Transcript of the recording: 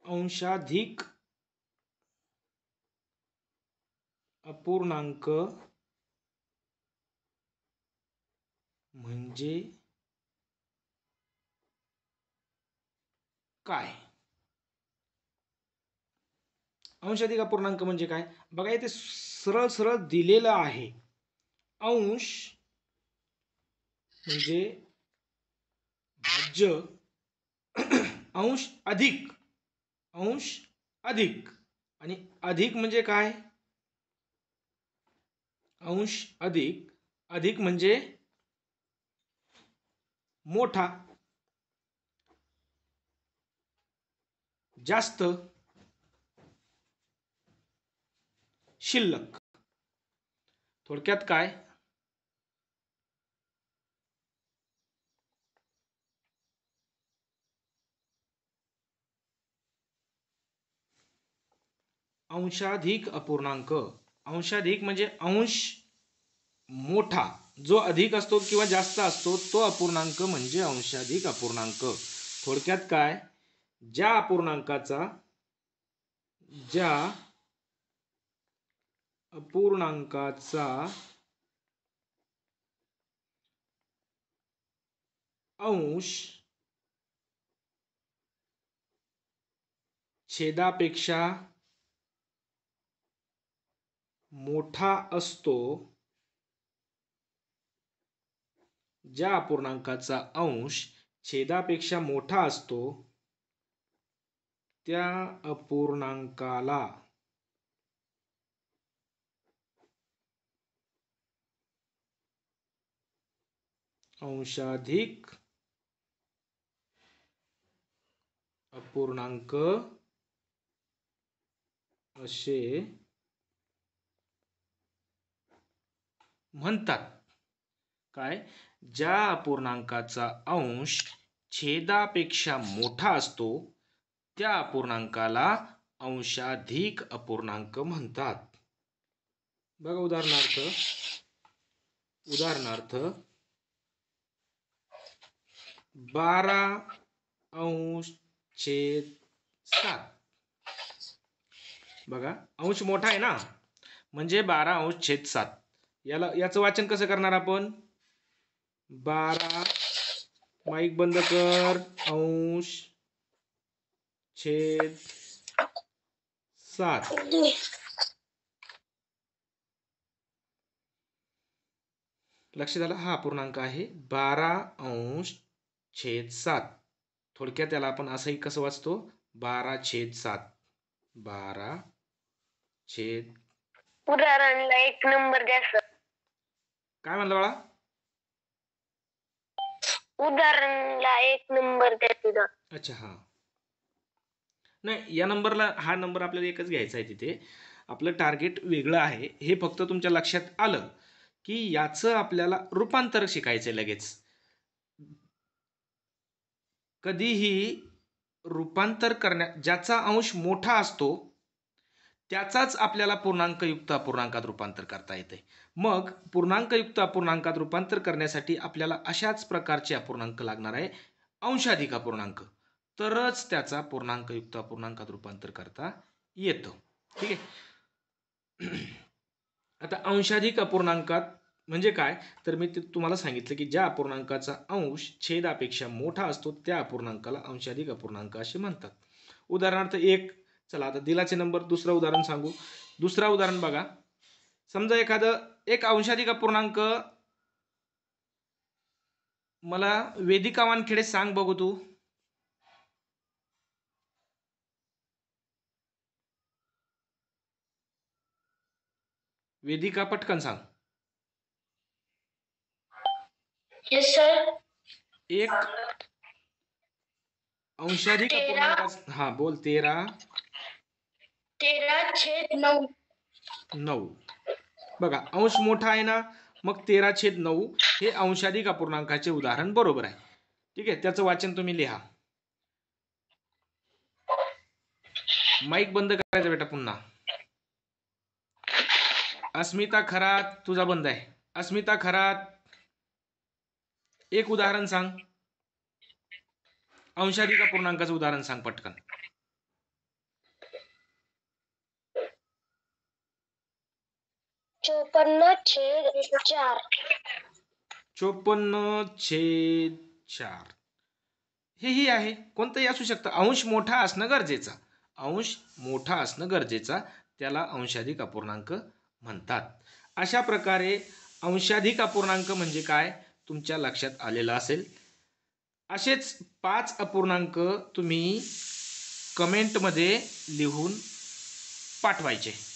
अंशाधिक अपूर्णांक म्हणजे काय? अंशाधिक अपूर्णांक म्हणजे काय? बघा इथे सरळ सरळ दिलेलं आहे. अंश म्हणजे भाज्य अंश अधिक आणि अधिक म्हणजे काय? अंश अधिक म्हणजे मोठा, जास्त, शिल्लक. थोडक्यात काय? अंशाधिक अपूर्णांक. अंशाधिक म्हणजे अंश मोठा, जो अधिक असतो किंवा जास्त असतो तो अपूर्णांक म्हणजे अंशाधिक अपूर्णांक. थोडक्यात काय? ज्या अपूर्णांकाचा अंश छेदापेक्षा मोठा असतो, ज्या अपूर्णांकाचा अंश छेदापेक्षा मोठा असतो त्या अपूर्णांकाला अंशाधिक अपूर्णांक असे म्हणतात. काय? ज्या अपूर्णांकाचा अंश छेदापेक्षा मोठा असतो त्या अपूर्णांकाला अंशाधिक अपूर्णांक म्हणतात. बघा उदाहरणार्थ 12/7. बघा अंश मोठा आहे ना, म्हणजे 12/7. याचं वाचन कसं करणार आपण? 12 माईक बंद कर, अंश छेद 7. लक्ष झालं? हा अपूर्णांक आहे 12/7. थोडक्यात त्याला आपण असंही कसं वाचतो? 12/7. 12/. उदाहरणला 1 नंबर द्या सर. काय म्हणलं बाळा? उदाहरणला 1 नंबर द्या तिथं. अच्छा, हा नाही, या नंबरला हा नंबर आपल्याला एकच घ्यायचा आहे. तिथे आपलं टार्गेट वेगळं आहे. हे फक्त तुमच्या लक्षात आलं की याचं आपल्याला रूपांतर शिकायचंय. लगेच कधीही रूपांतर ज्याचा अंश मोठा असतो त्याचाच आपल्याला पूर्णांकयुक्त अपूर्णांकात रूपांतर करता येते. मग पूर्णांकयुक्त अपूर्णांकात रूपांतर करण्यासाठी आपल्याला अशाच प्रकारचे अपूर्णांक लागणार आहे, अंशाधिक अपूर्णांक. तरच त्याचा पूर्णांकयुक्त अपूर्णांकात रूपांतर करता येतं. ठीक आहे. आता अंशाधिक अपूर्णांकात म्हणजे काय? तर मी तुम्हाला सांगितलं की ज्या अपूर्णांकाचा अंश छेदापेक्षा मोठा असतो त्या अपूर्णांकाला अंशाधिक अपूर्णांक असे म्हणतात. उदाहरणार्थ 1. चला आता दिलाचे नंबर दुसरं उदाहरण सांगू. दुसरा उदाहरण बघा. समजा एक अंशाधिक अपूर्णांक मला वेदिका वानखेडे सांग बघू तू. वेदिका पटकन सांग. Yes sir. एक अंशाधिक अपूर्णांक. हा बोल. 13/9. बघा अंश मोठा आहे ना, मग 13/9 हे अंशाधिक अपूर्णांकाचे उदाहरण बरोबर आहे. ठीक आहे. त्याचं वाचन तुम्ही लिहा. माईक बंद करायचा बेटा पुन्हा. अस्मिता खरात तुझा बंद आहे. अस्मिता खरात एक उदाहरण सांग. अंशाधिक अपूर्णांकाचं उदाहरण सांग पटकन. 54/4. 54/4 हेही आहे. कोणतंही असू शकतं. अंश मोठा असणं गरजेचा. अंश मोठा असणं गरजेचा, त्याला अंशाधिक अपूर्णांक म्हणतात. अशा प्रकारे अंशाधिक अपूर्णांक म्हणजे काय तुमच्या लक्षात आलेलं असेल. असेच 5 अपूर्णांक तुम्ही कमेंटमध्ये लिहून पाठवायचे.